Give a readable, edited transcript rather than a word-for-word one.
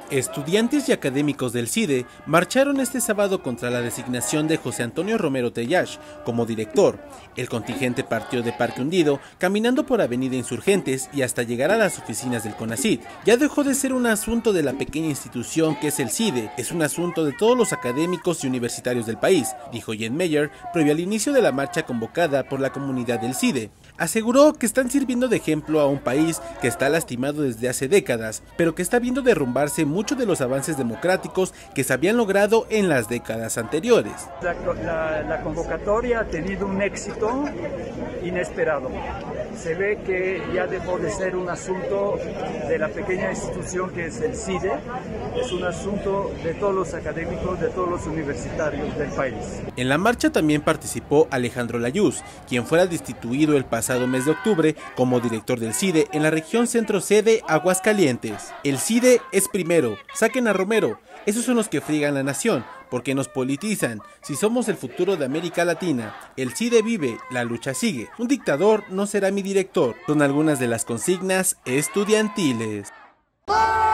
Estudiantes y académicos del CIDE marcharon este sábado contra la designación de José Antonio Romero Tellash como director. El contingente partió de Parque Hundido, caminando por Avenida Insurgentes y hasta llegar a las oficinas del CONACYT. Ya dejó de ser un asunto de la pequeña institución que es el CIDE, es un asunto de todos los académicos y universitarios del país, dijo Jen Meyer, previo al inicio de la marcha convocada por la comunidad del CIDE. Aseguró que están sirviendo de ejemplo a un país que está lastimado desde hace décadas, pero que está viendo derrumbarse muchos de los avances democráticos que se habían logrado en las décadas anteriores. La convocatoria ha tenido un éxito inesperado. Se ve que ya dejó de ser un asunto de la pequeña institución que es el CIDE, es un asunto de todos los académicos, de todos los universitarios del país. En la marcha también participó Alejandro Layuz, quien fuera destituido el pasado mes de octubre como director del CIDE en la región centro sede Aguascalientes. El CIDE es primero, saquen a Romero, esos son los que friegan la nación, porque nos politizan. Si somos el futuro de América Latina, el CIDE vive, la lucha sigue. Un dictador no será mi director. Son algunas de las consignas estudiantiles.